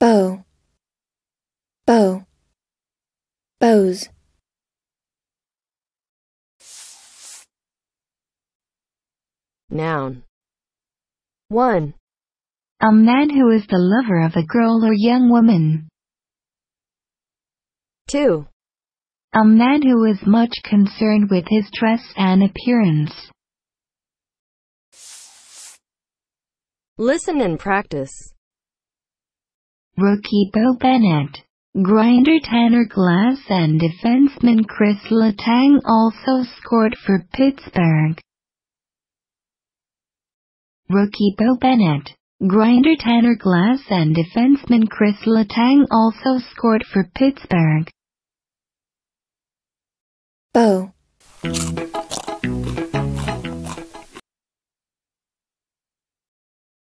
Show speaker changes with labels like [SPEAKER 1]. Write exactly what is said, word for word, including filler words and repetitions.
[SPEAKER 1] Beau, Beau, Beau's.
[SPEAKER 2] Noun. one.
[SPEAKER 3] A man who is the lover of a girl or young woman.
[SPEAKER 2] two.
[SPEAKER 3] A man who is much concerned with his dress and appearance.
[SPEAKER 2] Listen and practice.
[SPEAKER 3] Rookie Beau Bennett, grinder Tanner Glass and defenseman Chris Letang also scored for Pittsburgh. Rookie Beau Bennett, grinder Tanner Glass and defenseman Chris Letang also scored for Pittsburgh.
[SPEAKER 1] Beau.